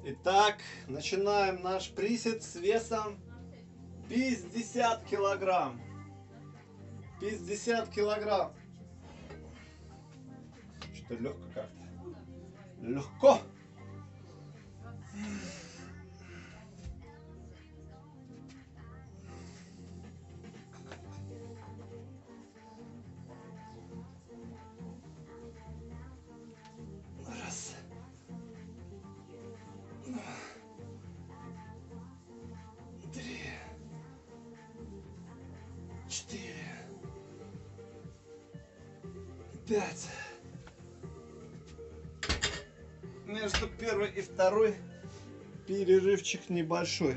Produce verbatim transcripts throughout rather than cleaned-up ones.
Итак, начинаем наш присед с весом пятьдесят килограмм. пятьдесят килограмм. Что-то легко как-то. Легко. Раз. Два. Три. Четыре. Пять. Между первой и второй перерывчик небольшой.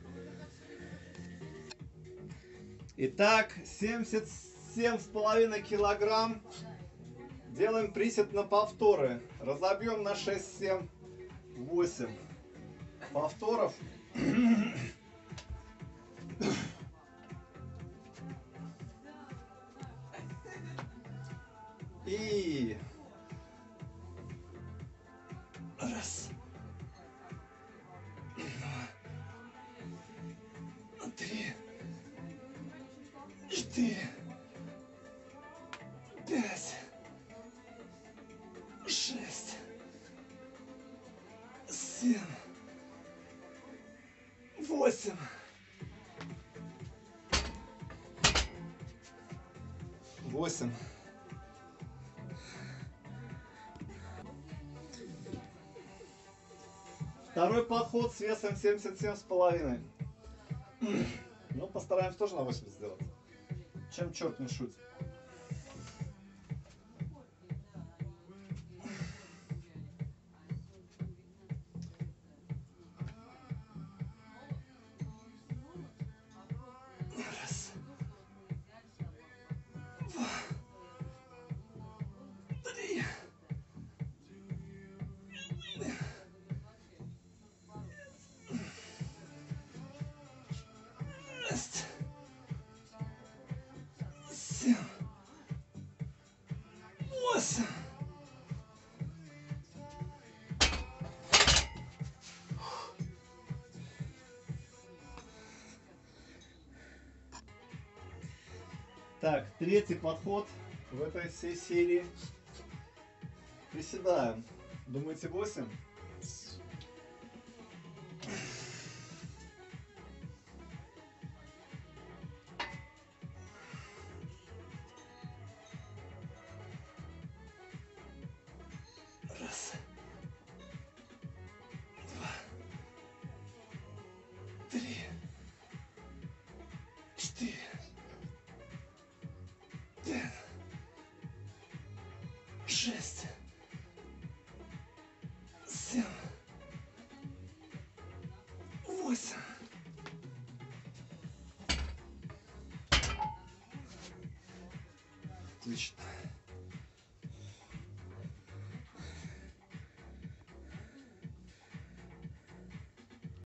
Итак, семьдесят семь с половиной килограмм. Делаем присед на повторы. Разобьем на шесть, семь, восемь повторов. И раз, два, три, четыре, пять, шесть, семь, восемь, восемь. Второй подход с весом семьдесят семь с половиной. Ну, постараемся тоже на восемьдесят сделать. Чем черт не шутит. Раз, два, три, шесть, семь, восемь. Так, третий подход в этой всей серии. Приседаем. Думаете, восемь? Раз, два, три, четыре, пять, шесть, семь, восемь. Отлично.